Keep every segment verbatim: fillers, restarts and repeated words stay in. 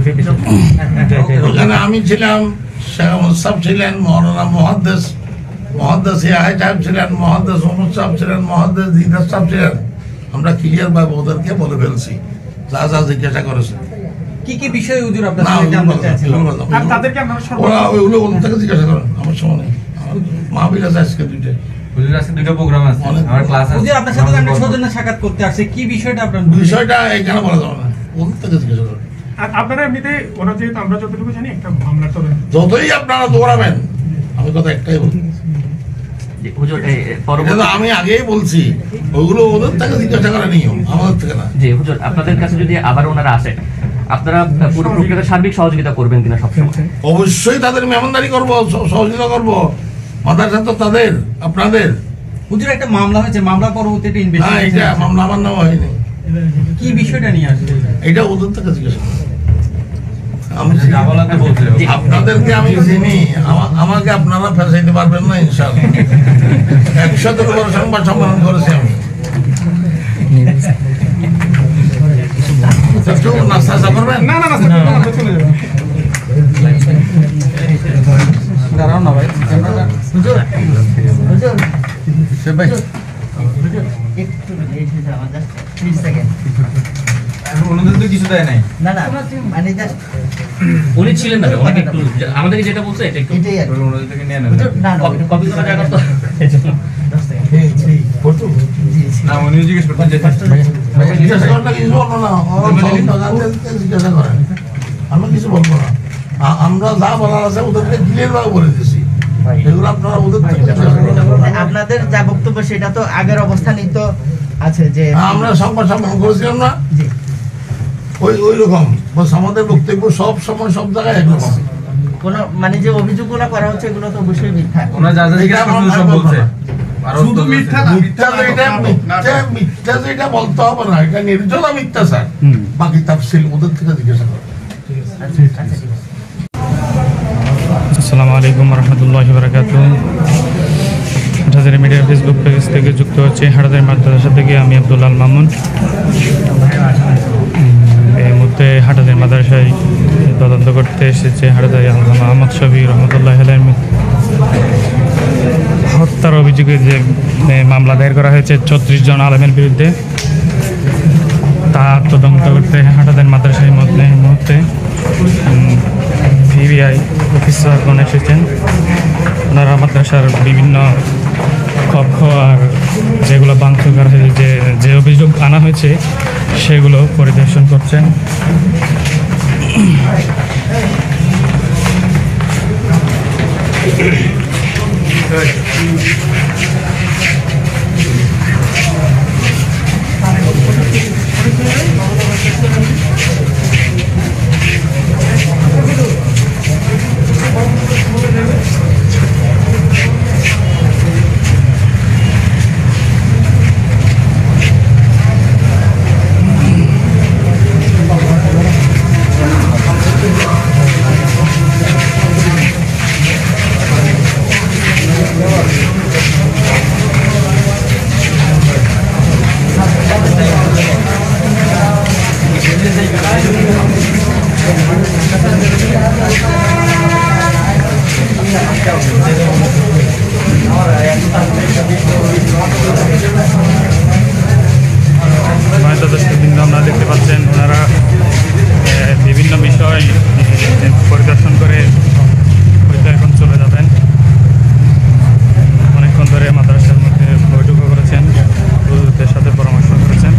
ওখানে আমি ছিলাম, শেখ মুস্তাফ ছিলেন, মৌলানা মুহাদ্দিস মুহাদ্দিস ইয়াহিয়া সাহেব ছিলেন, মুহাদ্দিস ওমর সাহেব ছিলেন, মুহাদ্দিস দিদার সাহেব ছিলেন। আমরা ক্লিয়ার ভাবে ওদেরকে বলে ফেলছি যা যা জিজ্ঞাসা করেছে। কি কি বিষয় হুজুর আপনার সাথে জানতে চাইছিলেন? আর তাদেরকে আপনারা ওরা ওইগুলো ওখান থেকে জিজ্ঞাসা করেন, আমার সময় নেই। মাহফিল আছে আজকে দুইটা, হুজুর আজকে দুটো প্রোগ্রাম আছে, আমার ক্লাস আছে। হুজুর আপনার সাথে আমরা সৌজন্য সাক্ষাৎ করতে আসছে, কি বিষয়টা আপনার? বিষয়টা এখানে বলা যাবে না, ওখান থেকে জিজ্ঞাসা করেন। আর আপনারা এমনিতে ওরা যেহেতু আমরা যতটুকু জানি একটা মামলা তো যতই আপনারা দৌড়াবেন, আমি কথা একটাই বলি, আমি আগেই বলছি ওগুলো ওদের থেকে জিজ্ঞাসা করা নিয়ম, আমাদের থেকে না। জি হুজুর, আপনাদের কাছে যদি আবার ওনারা আসে, আপনারা পুরো প্রক্রিয়াতে সার্বিক সহযোগিতা করবেন কিনা সবসময়? অবশ্যই তাদের মেহমানদারি করবো, সহযোগিতা করবো। মাদ্রাসা তো তাদের, আপনাদের। হুজুর একটা মামলা হয়েছে, মামলা পরবর্তীতে হ্যাঁ, এটা মামলা আমার নাম হয়নি। কি বিষয়টা নিয়ে আসছে? এটা ওদের থেকে জিজ্ঞাসা করবো। আপনাদেরকে আমি চিনি, আমাকে আপনারা ফেসাইতে পারবেন না ইনশাআল্লাহ। একসাথে সংবাদ সম্মেলন করেছি আমি। নাস্তা করবেন? না না না চলে যাবেন। দাঁড়াও না ভাই, হুজুর হুজুর সে ভাই একটু এসে যাও, জাস্ট ত্রিশ সেকেন্ড। ওনাদের তো কিছু দেয় নাই। না না মানে জাস্ট উনি ছিলেন না, ওনাকে একটু আমাদেরকে যেটা বলছে এটা একটু এটাই আর ওনাদের থেকে নিয়ে নেন। না না কপি করা জায়গা তো দশ সেকেন্ড না, উনি জিজ্ঞেস করতেন যে জিজ্ঞাসা করেন না, কিছু বলবো না, জিজ্ঞাসা করেন, আমি কিছু বলবো না। আমরা যা বলার আছে ওদেরকে ক্লিয়ার ভাবে বলে দিচ্ছি, এগুলো আপনারা ওদের আপনাদের যা বক্তব্য সেটা তো আগের অবস্থানই তো আছে, যে আমরা সংবাদ সম্মেলন করেছিলাম না, ওই ওই রকম আমাদের বক্তব্য সব সময় সব জায়গায় একরকম। কোন মানে যে অভিযোগগুলো করা হচ্ছে এগুলো তো অবশ্যই মিথ্যা। ওনারা যা যা জিজ্ঞেস করছেন সব বলছে। শুধু মিথ্যা না, মিথ্যা যেটা মিথ্যা মিথ্যা যেটা বলতে হবে না, এটা নির্জলা মিথ্যা স্যার। বাকি তাফসীল ওদের থেকে জিজ্ঞাসা করেন। আসসালামু আলাইকুম রহমতুল্লাহি ওয়া বারাকাতুহু। হাটাজারি মিডিয়া ফেসবুক পেজ থেকে যুক্ত হচ্ছে হাটাজারি মাদ্রাসা থেকে আমি আব্দুল আল মামুন। এই মুহূর্তে হাটাজারি মাদ্রাসায় তদন্ত করতে এসেছে হাটাজারি আল্লামা আহমদ শফি রহমতুল্লাহ আলাইহি হত্যার অভিযোগে যে মামলা দায়ের করা হয়েছে ছত্রিশ জন আলেমের বিরুদ্ধে, তা তদন্ত করতে হাটাজারি মাদ্রাসায় মধ্যে এই মুহূর্তে ভিভিআই অফিসারগণ এসেছেন। ওনারা মাদ্রাসার বিভিন্ন কক্ষ আর যেগুলো ভাঙচুর করা হয়েছে, যে যে অভিযোগ আনা হয়েছে সেগুলো পরিদর্শন করছেন। আমরা দেখতে পাচ্ছেন ওনারা বিভিন্ন বিষয় পরিদর্শন করে হয়তো এখন চলে যাবেন। অনেকক্ষণ ধরে মাদ্রাসার মধ্যে বৈঠকও করেছেন, গুরুদের সাথে পরামর্শ করেছেন।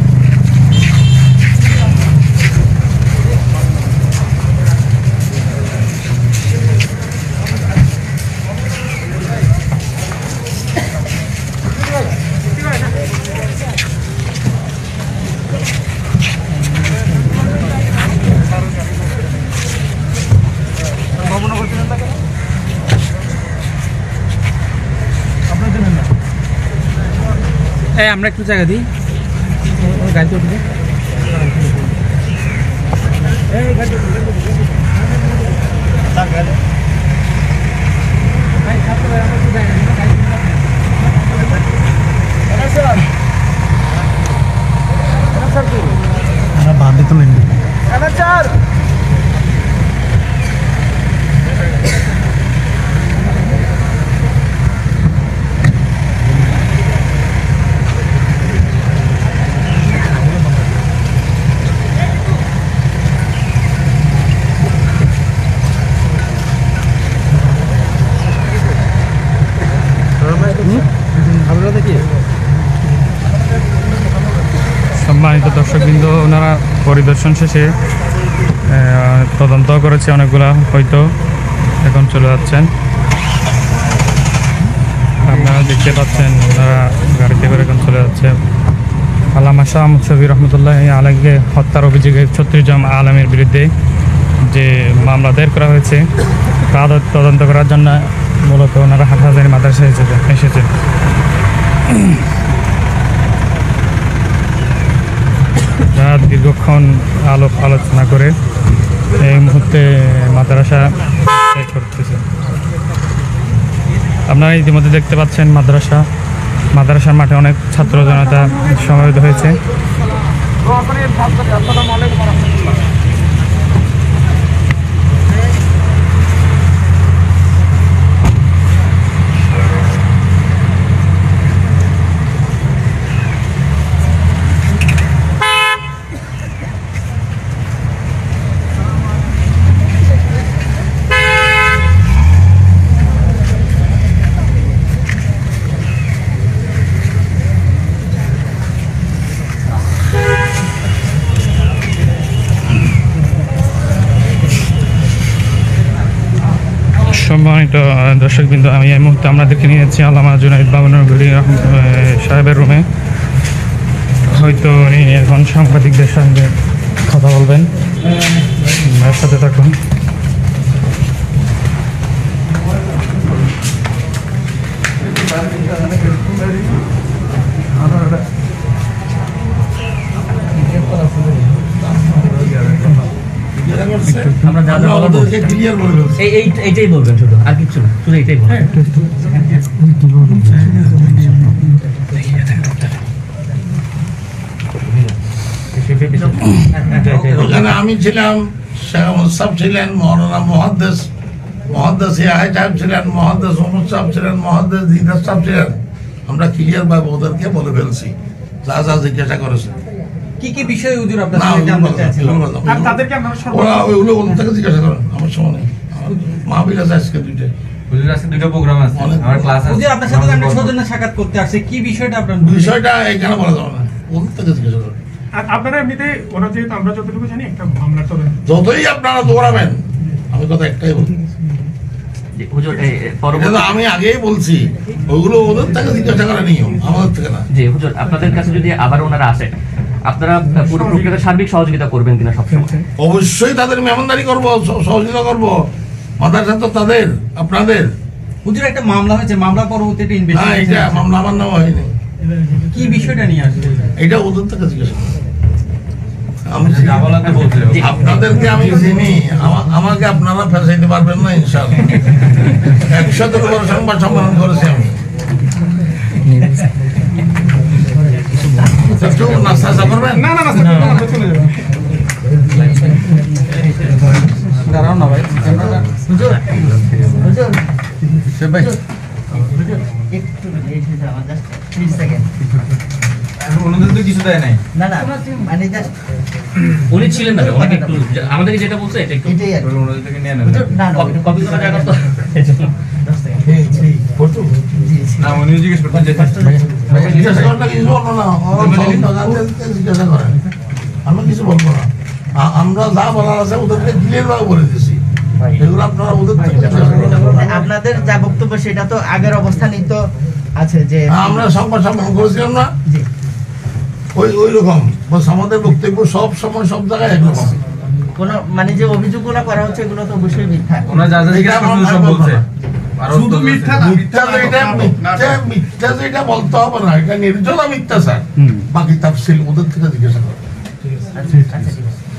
আমরা একটু জায়গা দিই, গাড়িতে উঠবে। বাদ দিতে দর্শকবৃন্দ ওনারা পরিদর্শন শেষে আহ, তদন্ত করেছে অনেকগুলা, হয়তো এখন চলে যাচ্ছেন। আপনারা দেখতে পাচ্ছেন ওনারা গাড়িতে করে এখন চলে যাচ্ছে। আল্লামা শাহ আহমদ শফি রহমতুল্লাহ আলাইকে হত্যার অভিযোগে ছত্রিশ জন আলমের বিরুদ্ধে যে মামলা দায়ের করা হয়েছে তা তদন্ত করার জন্য মূলত ওনারা হাটহাজারী মাদ্রাসায় এসেছে- এসেছেন। তারা দীর্ঘক্ষণ আলোপ আলোচনা করে এই মুহূর্তে মাদ্রাসা ত্যাগ করতেছে। আপনারা ইতিমধ্যে দেখতে পাচ্ছেন মাদ্রাসা মাদ্রাসার মাঠে অনেক ছাত্র জনতা সমবেত হয়েছে। সম্মানিত দর্শকবৃন্দ, আমি এই মুহূর্তে আপনাদেরকে নিয়ে যাচ্ছি আল্লামা জুনাইদ বাবনগরী সাহেবের রুমে। হয়তো উনি এখন সাংবাদিকদের সঙ্গে কথা বলবেন, এর সাথে থাকুন। আমরা যা যা আমরা বলার ওদেরকে ক্লিয়ার করে ফেলছি। এই এই এইটাই বলবেন, শুধু আর কিছু না, শুধু এইটাই বলবেন। ওখানে আমি ছিলাম, শেখ মুসাফ ছিলেন, মৌলানা মুহাদ্দিস মুহাদ্দিস ইয়াহিয়া সাহেব ছিলেন, মুহাদ্দিস উমর সাহেব ছিলেন, মুহাদ্দিস দিদার সাহেব ছিলেন। আমরা ক্লিয়ার ভাবে ওদেরকে বলে ফেলছি যা যা জিজ্ঞাসা করেছে। কি কি বিষয় হুজুর আপনার না, সাথে ওগুলো জানতে বললাম, চাচ্ছিলেন? ওগুলো বললাম। আর তাদেরকে আপনারা ওরা সর্বোচ্চ ওইগুলো ওদের থেকে জিজ্ঞাসা করেন, আমার সময় নেই। আমার মাহফিল আছে আজকে দুইটাই। হুজুর আজকে দুটো প্রোগ্রাম আছে, অনেক- আমার ক্লাস আছে। হুজুর আপনার সাথে তো আমরা সৌজন্য সাক্ষাৎ করতে আসছে, কি বিষয়টা আপনার বিষয়টা এখানে বলা যাবে না, ওদের থেকে জিজ্ঞাসা করেন। আর আপনারা এমনিতে ওরা যেহেতু আমরা যতটুকু জানি একটা মামলার তদন্ত যতই আপনারা দৌড়াবেন, আমি কথা একটাই বলি, জি, হুজুর এই এই এটা পরবর্তী তো আমি আগেই বলছি, ওইগুলো ওদের থেকে জিজ্ঞাসা করা নিয়ম, আমাদের থেকে না। জি হুজুর, আপনাদের কাছে যদি আবার ওনারা আসে, আপনারা পুরো প্রক্রিয়াতে সার্বিক সহযোগিতা করবেন কিনা সবসময়? অবশ্যই তাদের মেহমানদারি করবো, স- সহযোগিতা করবো। মাদ্রাসা তো তাদের, আপনাদের। হুজুর একটা মামলা হয়েছে, মামলা পরবর্তীতে না, ইনভেস্টিগেশন এটা মামলা আমার নাম হয়নি, কি বিষয়টা নিয়ে আসছে? এটা ওদের থেকে জিজ্ঞাসা করবো। আমি যা বলার তো বলছে। জি। আপনাদেরকে আমি চিনি, আমা- আমাকে আপনারা ফেসাইতে পারবেন না ইনশাআল্লাহ। একশোদের উপর সংবাদ সম্মেলন করেছি আমি। একটু নাস্তা চা করবেন? না না না স্যার, না, না, চলে যাবে। দাঁড়াও না ভাই, ক্যামেরাটা হুজুর হুজুর সে ভাই, একটু এসে যাও, জাস্ট ত্রিশ সেকেন্ড। এখন ওনাদের তো কিছু দেয় নাই। না না মানে জাস্ট উনি ছিলেন না, ওনাকে একটু আমাদেরকে যেটা বলছে এটা একটু এটাই আর কি। ওরা ওনাদের থেকে নিয়ে নেন। হুজুর না না কপি- কপি করা জায়গা তো এজন্য। দশ সেকেন্ড জি জি না, উনিও জিজ্ঞেস করতেন যে জিজ্ঞাসা করেন না, কিছু বলবো না। ওরা সহযোগিতাকে জিজ্ঞাসা করেন, আমি কিছু বলবো না। আ- আমরা যা বলার আছে ওদেরকে ক্লিয়ার ভাবে বলে দিয়েছি, এগুলো আপনারা ওদের থেকে জিজ্ঞাসা করেন। আপনাদের যা বক্তব্য সেটা তো আগের অবস্থানই তো আছে যে আমরা সংবাদ সম্মেলন করেছিলাম না, জি ওই ওই রকম বাস আমাদের বক্তব্য সব সময় সব জায়গায় একরকম। কোন মানে যে অভিযোগগুলো করা হচ্ছে এগুলো তো অবশ্যই মিথ্যা। ওনারা যা যা জিজ্ঞেস করছেন সব বলছে। আরো শুধু তো মিথ্যা বলছে। না, মিথ্যা তো এটা মিথ্যা মিথ্যা যে এটা বলতে হবে না, এটা নির্জলা মিথ্যা স্যার। হুম। বাকি তাফসিল ওদের থেকে জিজ্ঞাসা করেন। আচ্ছা আচ্ছা ঠিক আছে।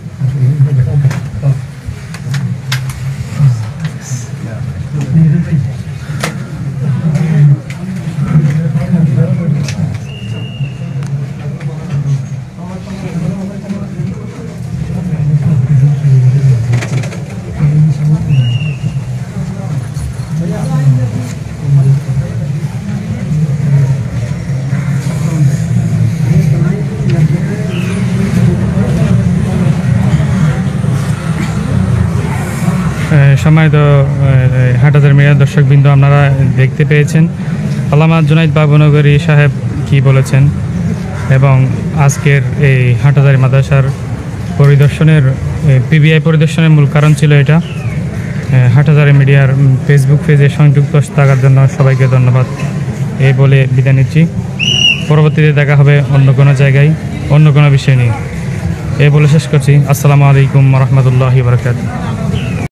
সম্মানিত হাটহাজারী মিডিয়ার দর্শকবৃন্দ, আপনারা দেখতে পেয়েছেন আল্লামা জুনাইদ বাবনগরী সাহেব কি বলেছেন। এবং আজকের এই হাটহাজারী মাদ্রাসার পরিদর্শনের পিবিআই পরিদর্শনের মূল কারণ ছিল এটা। হাটহাজারী মিডিয়ার ফেসবুক পেজে সংযুক্ত থাকার জন্য সবাইকে ধন্যবাদ এই বলে বিদায় নিচ্ছি। পরবর্তীতে দেখা হবে অন্য কোনো জায়গায় অন্য কোনো বিষয় নিয়ে। এই বলে শেষ করছি। আসসালামু আলাইকুম রহমতুল্লাহি বারাকাতুহু।